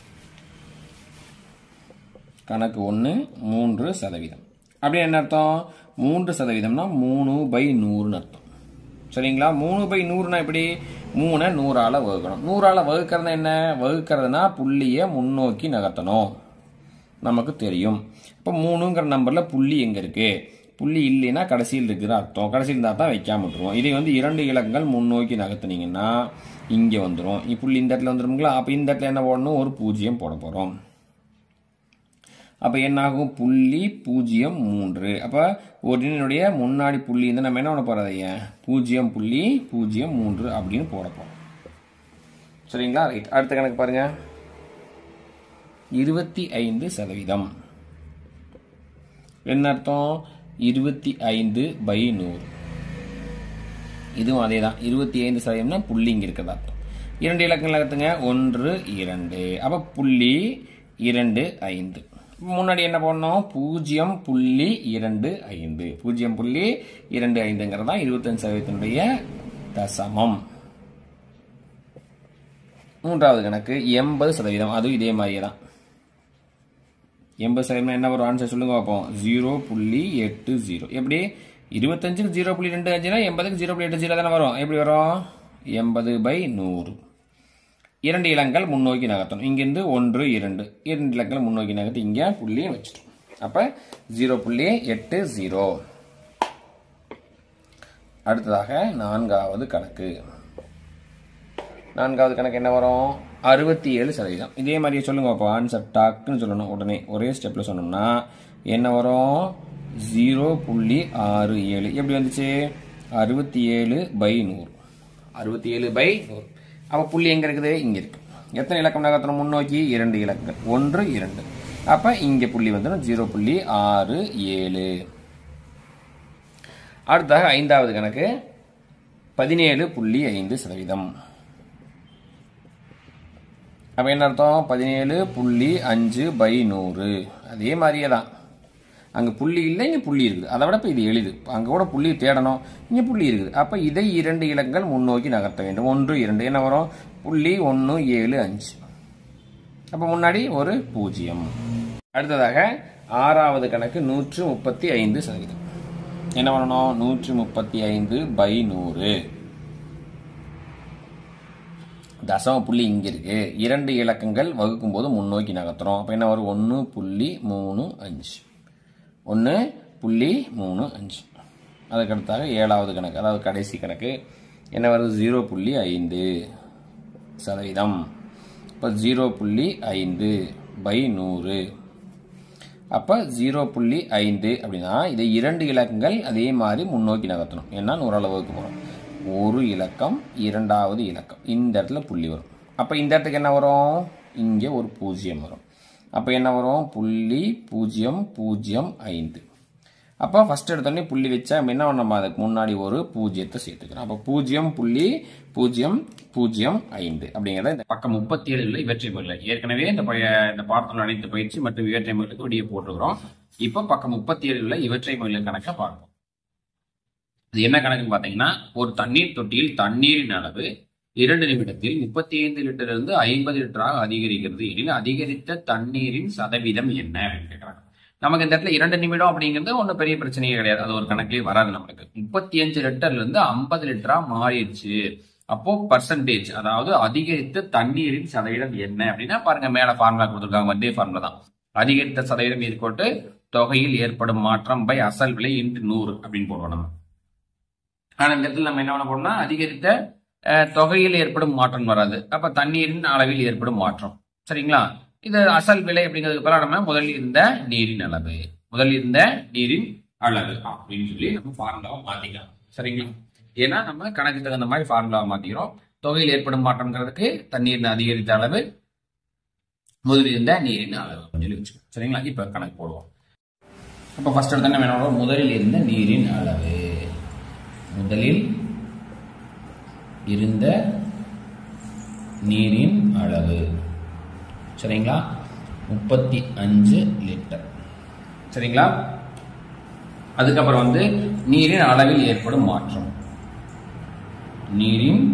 கணக்கு ஒன்று மூன்று சதவீதம். அப்படி என்ன அர்த்தம், மூன்று சதவீதம்னா மூணு பை நூறுன்னு அர்த்தம். சரிங்களா? மூணு பை நூறுனா எப்படி, மூணை நூறால வகுக்கணும். நூறால வகுக்கிறது என்ன, வகுக்கிறதுனா புள்ளியை முன்னோக்கி நகர்த்தணும், நமக்கு தெரியும். இப்போ மூணுங்கிற நம்பரில் புள்ளி எங்கே இருக்கு, புள்ளி இல்லைன்னா கடைசியில் இருக்கிற அர்த்தம். கடைசியில் இருந்தால் தான் வைக்காம விட்டுருவோம். இதை வந்து இரண்டு இலக்கங்கள் முன்னோக்கி நகர்த்தினீங்கன்னா இங்கே வந்துடும். புள்ளி இந்த இடத்துல வந்துடுங்களா. அப்போ இந்த இடத்துல என்ன போடணும், ஒரு பூஜ்ஜியம் போட போகிறோம். அப்ப என்ன ஆகும்? புள்ளி பூஜ்ஜியம் மூன்று. அப்ப ஒரு எண்ணினுடைய முன்னாடி புள்ளி வந்து நம்ம என்ன பண்ண போறோம்? பூஜ்ஜியம் புள்ளி பூஜ்ஜியம் மூன்று அப்படின்னு போட போறோம். சரிங்களா? ரைட். அடுத்த கணக்கு பாருங்க. இருபத்தி ஐந்து சதவீதம் என்ன அர்த்தம்? இருபத்தி ஐந்து பை நூறு. இதுவும் அதே தான். இருபத்தி ஐந்து சதவீதம்னா புள்ளி இங்க இருக்கிறதா அர்த்தம். இரண்டு இலக்கங்கள் எடுத்துங்க. ஒன்று இரண்டு. அப்ப புள்ளி இரண்டு ஐந்து. முன்னாடி என்ன பண்ணோம்? பூஜ்ஜியம் புள்ளி இரண்டு ஐந்து. பூஜ்ஜியம் புள்ளி இரண்டு ஐந்துங்கிறது தான் இருபத்தஞ்சு சதவீதத்தினுடைய தசமம். மூன்றாவது கணக்கு எண்பது சதவீதம். அதுவும் இதே மாதிரியே தான். எண்பது சதவீதம் என்ன வரும்? ஆன்சர் சொல்லுங்க பார்ப்போம். ஜீரோ புள்ளி எட்டு ஜீரோ. எப்படி? இருபத்தஞ்சுக்கு ஜீரோ புள்ளி ரெண்டு அஞ்சுனா எண்பதுக்கு ஜீரோ புள்ளி எட்டு ஜீரோ தானே வரும். எப்படி வரும்? எண்பது பை நூறு. இரண்டு இலக்கங்கள் முன்னோக்கி நகர்த்தணும். இங்கிருந்து ஒன்று இரண்டு இரண்டு இலக்கங்கள் முன்னோக்கி நகர்த்தி இங்க புள்ளியை வச்சிட்டோம். அப்ப ஜீரோ புள்ளி எட்டு ஜீரோ. அடுத்ததாக நான்காவது கணக்கு. நான்காவது கணக்கு என்ன வரும்? அறுபத்தி ஏழு சதவீதம். இதே மாதிரியே சொல்லுங்க அப்போ. ஆன்சர் டாக்குன்னு சொல்லணும். உடனே ஒரே ஸ்டெப்ல சொன்னோம்னா என்ன வரும்? ஜீரோ புள்ளி ஆறு ஏழு. எப்படி வந்துச்சு? அறுபத்தி ஏழு பை நூறு. அறுபத்தி ஏழு பை நூறு. அப்ப புள்ளி எங்க இருக்குது? இங்க இருக்கு. எத்தனை இலக்கம் நகர்த்தணும் முன்னோக்கி? இரண்டு இலக்கங்கள். ஒன்று இரண்டு. அப்ப இங்க புள்ளி வந்துடும். ஜீரோ புள்ளி ஆறு ஏழு. அடுத்தாக ஐந்தாவது கணக்கு பதினேழு புள்ளி ஐந்து சதவீதம். அப்ப என்ன அர்த்தம்? பதினேழு புள்ளி அஞ்சு பை நூறு. அதே மாதிரியே தான். அங்க புள்ளி இல்லை, இங்க புள்ளி இருக்குது. அதை விட இது எளிது. அங்க கூட புள்ளி தேடணும், இங்க புள்ளி இருக்குது. அப்ப இதை இரண்டு இலக்கங்கள் முன்னோக்கி நகர்த்த வேண்டும். ஒன்று இரண்டு என்ன வரும்? புள்ளி ஒன்னு ஏழு அஞ்சு. அப்ப முன்னாடி ஒரு பூஜ்ஜியம். அடுத்ததாக ஆறாவது கணக்கு நூற்று முப்பத்தி ஐந்து சதவீதம். என்ன பண்ணணும்? நூற்று முப்பத்தி ஐந்து பை நூறு. தசம புள்ளி இங்க இருக்கு. இரண்டு இலக்கங்கள் வகுக்கும் போது முன்னோக்கி நகர்த்துறோம். அப்ப என்ன வரும்? ஒன்னு புள்ளி மூணு அஞ்சு. ஒன்னு புள்ளி மூணு அஞ்சு. அதுக்கடுத்தாக ஏழாவது கணக்கு, அதாவது கடைசி கணக்கு என்ன வருது? ஜீரோ புள்ளி ஐந்து சதவீதம். இப்போ ஜீரோ புள்ளி ஐந்து பை நூறு. அப்ப ஜீரோ புள்ளி ஐந்து அப்படின்னா இதை இரண்டு இலக்கங்கள் அதே மாதிரி முன்னோக்கி நகர்த்தணும். ஏன்னா நூறு அளவுக்கு போறோம். ஒரு இலக்கம் இரண்டாவது இலக்கம் இந்த இடத்துல புள்ளி வரும். அப்ப இந்த இடத்துக்கு என்ன வரும்? இங்க ஒரு பூஜ்ஜியம் வரும். அப்ப என்ன வரும்? புள்ளி பூஜ்ஜியம் பூஜ்ஜியம் ஐந்து. அப்ப ஃபர்ஸ்ட் எடுத்தோடனே புள்ளி வச்சா என்ன நம்ம அதுக்கு முன்னாடி ஒரு பூஜ்ஜியத்தை சேர்த்துக்கிறோம். அப்ப பூஜ்ஜியம் புள்ளி பூஜ்ஜியம் பூஜ்ஜியம் ஐந்து அப்படிங்கறத இந்த பக்கம் முப்பத்தி ஏழுல இவற்றை முறையில் ஏற்கனவே இந்த இந்த பாடத்தில் அனைத்து பயிற்சி மற்றும் இவற்றை முறைகளுக்கு வெளியே போட்டுக்கிறோம். இப்ப பக்கம் முப்பத்தி ஏழுல இவற்றை முறையில் கணக்கை பார்ப்போம். இது என்ன கணக்குன்னு பாத்தீங்கன்னா, ஒரு தண்ணீர் தொட்டியில் தண்ணீரின் அளவு இரண்டு நிமிடத்தில் முப்பத்தி ஐந்து லிட்டர் இருந்து ஐம்பது லிட்டராக அதிகரிக்கிறது எனில் அதிகரித்த தண்ணீரின் சதவீதம் என்ன அப்படின்னு கேட்கறாங்க. நமக்கு இந்த இடத்துல இரண்டு நிமிடம் அப்படிங்கிறது ஒன்றும் பெரிய பிரச்சனையே கிடையாது. அது ஒரு கணக்கிலே வராது. நமக்கு முப்பத்தி அஞ்சு லிட்டர்ல இருந்து ஐம்பது லிட்டரா மாறிடுச்சு. அப்போ பர்சன்டேஜ், அதாவது அதிகரித்த தண்ணீரின் சதவீதம் என்ன அப்படின்னா பாருங்க, மேல ஃபார்முலா கொடுத்துருக்காங்க. அதே ஃபார்முலா தான். அதிகரித்த சதவீதம் ஈர்க்கோட்டு தொகையில் ஏற்படும் மாற்றம் பை அசல் விலை இன்ட்டு நூறு அப்படின்னு போடுவோம் நம்ம. ஆனா இந்த இடத்துல நம்ம என்ன பண்ண போறோம்னா, அதிகரித்த தொகையில் ஏற்படும் மாற்றம் வராது. அப்ப தண்ணீரின் அளவில் ஏற்படும் மாற்றம். சரிங்களா? இது அசல் விலை அப்படிங்கிறதுக்கு பதிலாக நம்ம முதலில் இருந்த நீரின் அளவு, முதலில் இருந்த நீரின் அளவு அப்படின்னு சொல்லி நம்ம ஃபார்முலாவை மாத்திக்கலாம். சரிங்களா? ஏன்னா நம்ம கணக்கு தகுந்த மாதிரி ஃபார்முலாவை மாத்திக்கிறோம். தொகையில் ஏற்படும் மாற்றம்ங்கிறதுக்கு தண்ணீரின் அதிகரித்த அளவு, முதலில் இருந்த நீரின் அளவு சொல்லி வச்சுக்கோம். சரிங்களா? இப்ப கணக்கு போடுவோம். அப்ப ஃபர்ஸ்ட் எடுத்து என்ன வேணும்? முதலில் இருந்த நீரின் அளவு, முதலில் இருந்த நீரின் அளவு. சரிங்களா? முப்பத்தி அஞ்சு லிட்டர். சரிங்களா? அதுக்கப்புறம் வந்து நீரின் அளவில் ஏற்படும் மாற்றம், நீரின்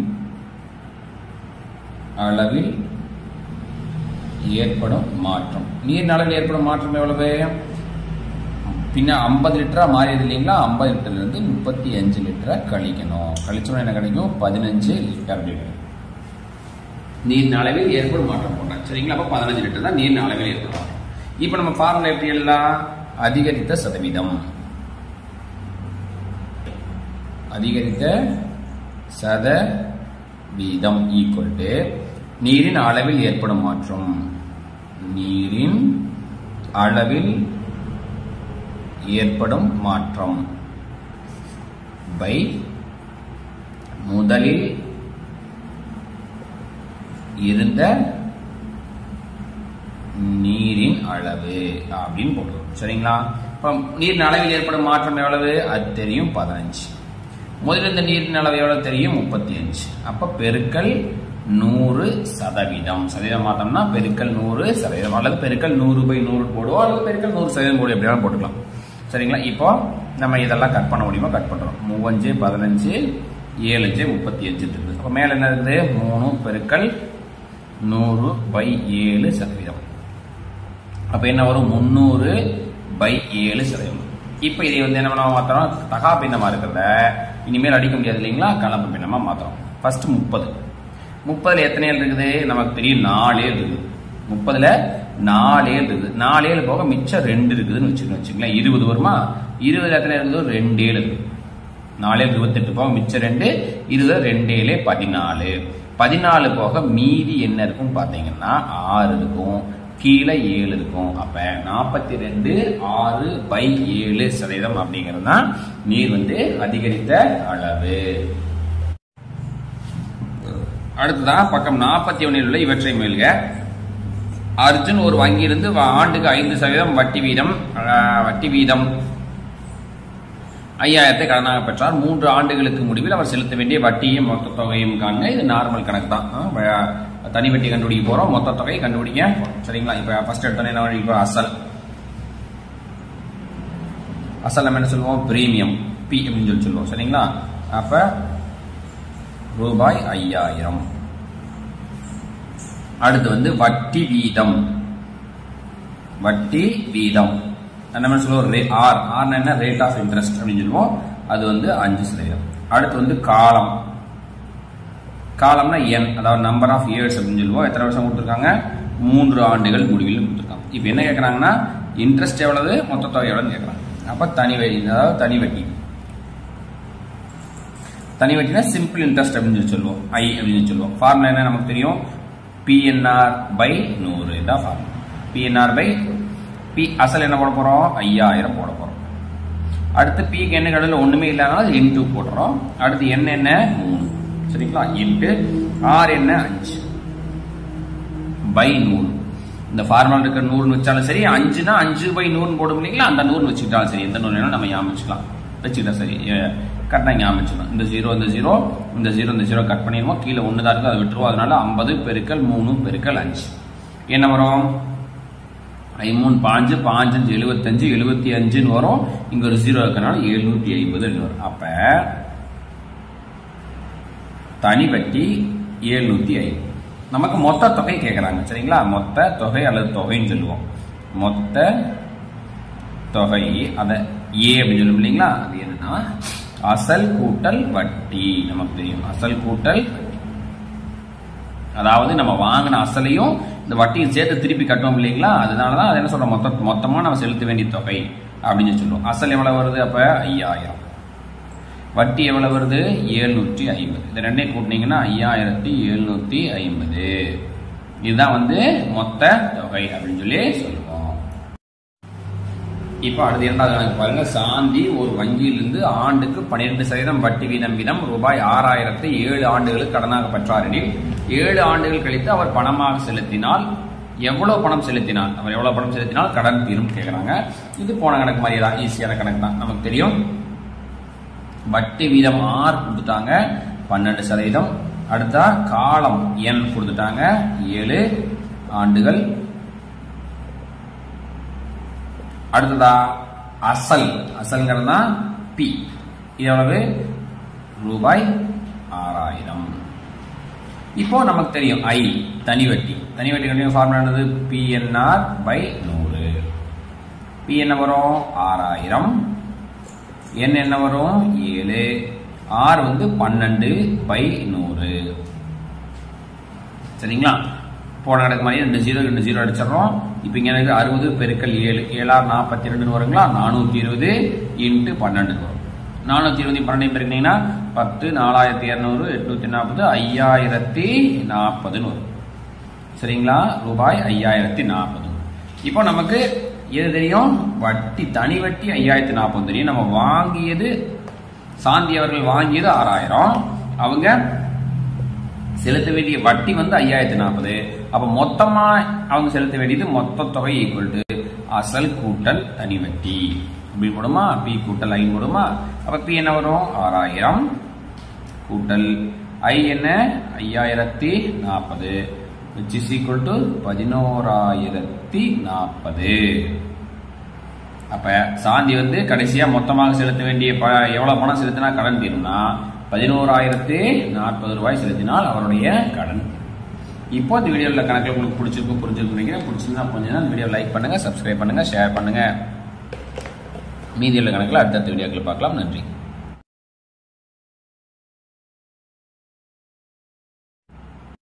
அளவில் ஏற்படும் மாற்றம். நீரின் அளவில் ஏற்படும் மாற்றம் எவ்வளவு? பின்ன ஐம்பது லிட்டரா மாறியது இல்லைங்களா? ஐம்பது லிட்டர்ல இருந்து முப்பத்தி அஞ்சு லிட்டரா கழிக்கணும். கழிச்சோம்னா என்ன கிடைக்கும்? பதினஞ்சு லிட்டர் அப்படின்னு. நீரின் அளவில் ஏற்படும் மாற்றம் போடுறேன். சரிங்களா? அப்ப பதினஞ்சு லிட்டர் தான் நீரின் அளவில் ஏற்படும் மாற்றம். இப்ப நம்ம ஃபார்முலா எப்படி எல்லாம்? அதிகரித்த சதவீதம், அதிகரித்த சதவீதம் ஈக்குவல் டு நீரின் அளவில் ஏற்படும் மாற்றம், நீரின் அளவில் ஏற்படும் மாற்றம் பை முதலில் இருந்த நீரின் அளவு அப்படின்னு போட்டுரும். சரிங்களா? நீரின் அளவில் ஏற்படும் மாற்றம் எவ்வளவு? அது தெரியும், பதினஞ்சு. முதலில் இருந்த நீரின் அளவு எவ்வளவு தெரியும்? முப்பத்தி அஞ்சு. அப்ப பெருக்கல் நூறு சதவீதம். சதவீதம் மாத்தம்னா பெருக்கல் நூறு சதவீதம், அல்லது பெருக்கல் நூறு பை நூறு போடுவோம், அல்லது பெருக்கல் நூறு சதவீதம் போடுவோம், எப்படியாலும் போட்டுக்கலாம். சரிங்களா? இப்போ நம்ம இதெல்லாம் கட் பண்ண முடியுமா? கட் பண்றோம். மூவஞ்சு பதினஞ்சு, ஏழு முப்பத்தி அஞ்சு இருக்குது. அப்ப மேல என்ன இருக்குது? மூணு பெருக்கல் நூறு பை ஏழு சதவீதம். அப்ப என்ன வரும்? முன்னூறு பை ஏழு சதவீதம். இப்ப இதை வந்து என்ன பண்ண மாத்திரம்? தகா பின்னமா இருக்கிறத இனிமேல் அடிக்க முடியாது இல்லைங்களா? கலப்பு பின்னமா மாத்திரம். ஃபர்ஸ்ட் முப்பது. முப்பதுல எத்தனை ஏழு இருக்குது? நமக்கு தெரியும், நாலு ஏழு இருக்குது. முப்பதுல நாலு ஏழு இருக்குது. நாலு ஏழு போக மிச்சம் ரெண்டு இருக்குதுன்னு வச்சுக்கணும் வச்சுக்கலாம். இருபது வருமா? இருபதுல எத்தனை இருக்குது? ரெண்டு ஏழு இருக்குது. நாலு ஏழு இருபத்தி எட்டு போக மிச்சம் ரெண்டு, இருபது ரெண்டு ஏழு பதினாலு. பதினாலு போக மீதி என்ன இருக்கும் பாத்தீங்கன்னா ஆறு இருக்கும், கீழே ஏழு இருக்கும். அப்ப நாற்பத்தி ரெண்டு ஆறு பை ஏழு சதவீதம் அப்படிங்கிறது தான் நீர் வந்து அதிகரித்த அளவு. அடுத்ததான் பக்கம் நாற்பத்தி ஒன்னில் உள்ள இவற்றை மேல்க. அர்ஜுன் ஒரு வங்கியிலிருந்து ஆண்டுக்கு ஐந்து சதவீதம் வட்டி வீதம் வட்டி வீதம் ஐயாயிரத்தை கடனாக பெற்றார். மூன்று ஆண்டுகளுக்கு முடிவில் அவர் செலுத்த வேண்டிய வட்டியும் மொத்த தொகையும் காணுங்க. இது நார்மல் கணக்கு தான். தனி வட்டி கண்டுபிடிக்க போறோம், மொத்த தொகையை கண்டுபிடிக்க. சரிங்களா? இப்ப ஃபர்ஸ்ட் எடுத்தோன்னே என்ன? இப்ப அசல் அசல் நம்ம என்ன சொல்லுவோம்? பிரீமியம், பி அப்படின்னு சொல்லி சொல்லுவோம். சரிங்களா? அப்ப ரூபாய் ஐயாயிரம். அடுத்து வந்து வட்டி வீதம். வட்டி வீதம் நம்ம சொல்லுவோம் ஆர். ஆர் என்ன? ரேட் ஆஃப் இன்ட்ரெஸ்ட் அப்படின்னு சொல்லுவோம். அது வந்து அஞ்சு சதவீதம். அடுத்து வந்து காலம். காலம்னா என், அதாவது நம்பர் ஆஃப் இயர்ஸ் அப்படின்னு சொல்லுவோம். எத்தனை வருஷம் கொடுத்துருக்காங்க? மூன்று ஆண்டுகள் முடிவில் கொடுத்துருக்காங்க. இப்போ என்ன கேட்கறாங்கன்னா இன்ட்ரெஸ்ட் எவ்வளவு, மொத்த தொகை எவ்வளவுன்னு கேட்கறாங்க. அப்ப தனி வட்டி, அதாவது தனி வட்டி. தனி வட்டினா சிம்பிள் இன்ட்ரெஸ்ட் அப்படின்னு சொல்லி சொல்லுவோம், ஐ அப்படின்னு சொல்லுவோம். ஃபார்முலா என்ன நமக்கு தெரியும்? பிஎன்ஆர் பை நூறு. இதான் ஃபார்முலா. PNR by B. அசல் என்ன போட போறோம்? ஐயாயிரம் போட போறோம். அடுத்து பிக்கு என்ன கடவுள் ஒண்ணுமே இல்லாதனால இன்டூ போடுறோம். அடுத்து என்ன என்ன? மூணு. சரிங்களா? இன்ட்டு ஆர் என்ன? அஞ்சு பை நூறு. இந்த ஃபார்முலா இருக்கிற நூறுன்னு வச்சாலும் சரி, அஞ்சுனா அஞ்சு பை நூறுன்னு போடும் இல்லைங்களா? அந்த நூறு வச்சுக்கிட்டாலும் சரி, எந்த நூறு வேணாலும் நம்ம ஞாபகம் வச்சுக்கலாம். வச்சுக்கிட்டா சரி, கரெக்டாக ஞாபகம் வச்சுக்கலாம். இந்த ஜீரோ இந்த ஜீரோ இந்த ஜீரோ இந்த ஜீரோ கட் பண்ணிடுவோம். கீழே ஒன்று தான் இருக்குது, அதை விட்டுருவோம். அதனால ஐம்பது பெருக்கல் மூணு பெருக்கல் அஞ்சு என்ன வரும்? ஐமூணு பாஞ்சு பாஞ்சஞ்சு எழுபத்தஞ்சு எழுபத்தி அஞ்சுன்னு வரும். இங்க ஒரு ஜீரோ இருக்கனால எழுநூத்தி ஐம்பது வரும். அப்ப தனி வட்டி எழுநூத்தி ஐம்பது. நமக்கு மொத்த தொகை கேட்கறாங்க. சரிங்களா? மொத்த தொகை அல்லது தொகைன்னு சொல்லுவோம். மொத்த தொகை அத ஏ அப்படின்னு சொல்லுவோம் இல்லைங்களா? அது என்னன்னா அசல் கூட்டல் வட்டி. நமக்கு தெரியும் அசல் கூட்டல் வட்டி. அதாவது நம்ம வாங்கின அசலையும் இந்த வட்டியை சேர்த்து திருப்பி கட்டுவோம் இல்லைங்களா? அதனாலதான் அது என்ன சொல்றோம்? மொத்த மொத்தமா நம்ம செலுத்த வேண்டிய தொகை அப்படின்னு சொல்லுவோம். அசல் எவ்வளவு வருது? அப்ப ஐயாயிரம். வட்டி எவ்வளவு வருது? எழுநூற்றி ஐம்பது. இந்த ரெண்டையும் கூட்டினீங்கன்னா ஐயாயிரத்தி எழுநூத்தி ஐம்பது. இதுதான் வந்து மொத்த தொகை அப்படின்னு சொல்லி சொல்லுவோம். இப்ப அடுத்த இரண்டாவது கணக்கு பாருங்க. சாந்தி ஒரு வங்கியிலிருந்து ஆண்டுக்கு பன்னிரண்டு சதவீதம் வட்டி வீதம் வீதம் ரூபாய் ஆறாயிரத்தை ஏழு ஆண்டுகளுக்கு கடனாக பெற்றார் எனில் ஏழு ஆண்டுகள் கழித்து அவர் பணமாக செலுத்தினால் எவ்வளவு பணம் செலுத்தினால் அவர் எவ்வளவு பணம் செலுத்தினால் கடன் தீரும் கேட்கிறாங்க. இது போன கணக்கு மாதிரி தான், ஈஸியான கணக்கு தான். நமக்கு தெரியும் வட்டி வீதம் ஆர் கொடுத்துட்டாங்க, பன்னெண்டு சதவீதம். அடுத்தா காலம் என் கொடுத்துட்டாங்க, ஏழு ஆண்டுகள். அடுத்ததா அசல், அசல்ங்கிறதா பி. இது எவ்வளவு? ரூபாய் ஆறாயிரம். இப்போ நமக்கு தெரியும் ஐ தனி வட்டி. தனி வட்டி கண்டிப்பா ஃபார்முலா என்னது? பிஎன்ஆர் பை நூறு. பி என்ன வரும்? ஆறாயிரம். என் என்ன வரும்? ஏழு. ஆர் வந்து பன்னெண்டு பை நூறு. சரிங்களா? போன கணக்கு மாதிரி ரெண்டு ஜீரோ ரெண்டு ஜீரோ அடிச்சிடறோம். இப்ப இங்க எனக்கு அறுபது பெருக்கல் ஏழு, ஏழாறு நாற்பத்தி ரெண்டு வருங்களா? நானூத்தி இருபது இன்ட்டு பன்னெண்டு வரும். நானூத்தி இருபது பன்னெண்டு பெருக்கினீங்கன்னா பத்து, நாலாயிரத்தி இருநூறு, எட்நூத்தி நாற்பது, ஐயாயிரத்தி நாற்பதுன்னு வரும். சரிங்களா? ரூபாய் ஐயாயிரத்தி நாற்பது. இப்போ நமக்கு எது தெரியும்? வட்டி, தனி வட்டி ஐயாயிரத்தி நாற்பது தெரியும். நம்ம வாங்கியது, சாந்தி அவர்கள் வாங்கியது ஆறாயிரம், அவங்க செலுத்த வேண்டிய வட்டி வந்து ஐயாயிரத்தி நாற்பது. அப்ப மொத்தமா அவங்க செலுத்த வேண்டியது மொத்த தொகை ஈக்குவல் டு அசல் கூட்டல் தனி வட்டி. இப்படி போடுமா? பி கூட்டல் ஐ போடுமா? அப்ப பி என்ன வரும்? ஆறாயிரம் கூட்டல் ஐ என்ன? ஐயாயிரத்தி நாற்பது, which is equal to பதினோராயிரத்தி நாற்பது. அப்ப சாந்தி வந்து கடைசியா மொத்தமாக செலுத்த வேண்டிய எவ்வளவு பணம் செலுத்தினா கடன் தீரும்னா பதினோராயிரத்தி நாற்பது ரூபாய் செலுத்தினால் அவருடைய கடன். இப்போ இந்த வீடியோவில் கணக்கில் உங்களுக்கு பிடிச்சிருக்கும், புரிஞ்சிருக்கும் நினைக்கிறேன். பிடிச்சிருந்தா கொஞ்சம் இந்த வீடியோ லைக் பண்ணுங்க, சப்ஸ்கிரைப் பண்ணுங்க, ஷேர் பண்ணுங்க. மீதியுள்ள கணக்கில் அடுத்தடுத்த வீடியோக்கள் பார்க்கலாம். நன்றி.